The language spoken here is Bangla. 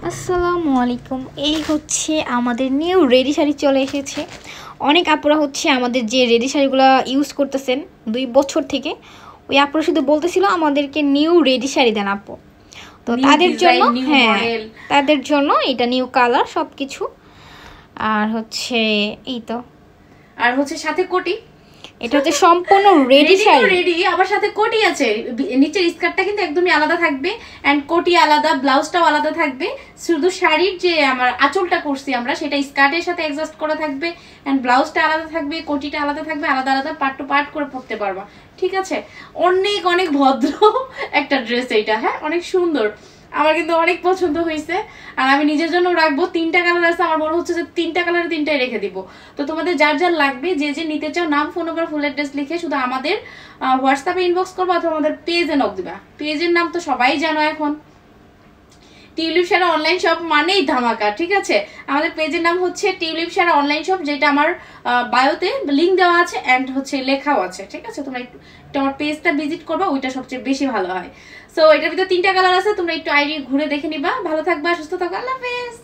আসসালামু আলাইকুম। এই হচ্ছে আমাদের নিউ রেডি শাড়ি চলে এসেছে। অনেক আপুরা হচ্ছে আমাদের যে রেডি শাড়িগুলো ইউজ করতেছেন 2 বছর থেকে, ওই আপুরা শুধু বলতেছিল আমাদেরকে নিউ রেডি শাড়ি দেন আপু। তো তাদের জন্য তাদের জন্য এটা নিউ কালার সবকিছু। আর হচ্ছে এই তো, আর হচ্ছে সাথে কোটি, এটা হচ্ছে সম্পূর্ণ রেডি শাড়ি, রেডি আবার সাথে কোটি আছে। নিচের স্কার্টটা কিন্তু একদমই আলাদা থাকবে এন্ড কোটি আলাদা, ব্লাউজটাও আলাদা থাকবে। শুধু শাড়ির যে আমার আঁচলটা করছি আমরা, সেটা স্কার্টের সাথে অ্যাডজাস্ট করা থাকবে এন্ড ব্লাউজটা আলাদা থাকবে, কোটিটা আলাদা থাকবে, আলাদা আলাদা পার্ট টু পার্ট করে পরতে পারবা। ঠিক আছে, অনেক অনেক ভদ্র একটা ড্রেস এইটা। হ্যাঁ, অনেক সুন্দর, আমার কিন্তু অনেক পছন্দ হয়েছে। আর আমি নিজের জন্য রাখবো। 3টা কালার আছে, আমার মনে হচ্ছে যে 3টা কালার 3টাই রেখে দিব। তো তোমাদের যার যার লাগবে, যে যে নিতে চাও, নাম, ফোন নাম্বার, ফুল অ্যাড্রেস লিখে শুধু আমাদের হোয়াটসঅ্যাপে ইনবক্স করবো অথবা আমাদের পেজে নক দিবা। পেজের নাম তো সবাই জানো এখন, টিউলিপ শাড়ি অনলাইন শপ মানেই ধামাকা। ঠিক আছে, আমাদের পেজের নাম হচ্ছে টিউলিপ শাড়ি অনলাইন শপ, যেটা আমার বায়োতে লিঙ্ক দেওয়া আছে এন্ড হচ্ছে লেখাও আছে। ঠিক আছে, তোমরা একটু আমার পেজটা ভিজিট করবা, ওইটা সবচেয়ে বেশি ভালো হয়। সো এটার ভিতরে 3টা কালার আছে, তোমরা একটু আইডি ঘুরে দেখে নিবা। ভালো থাকবা, সুস্থ থাকবা, আল্লাহ হাফেজ।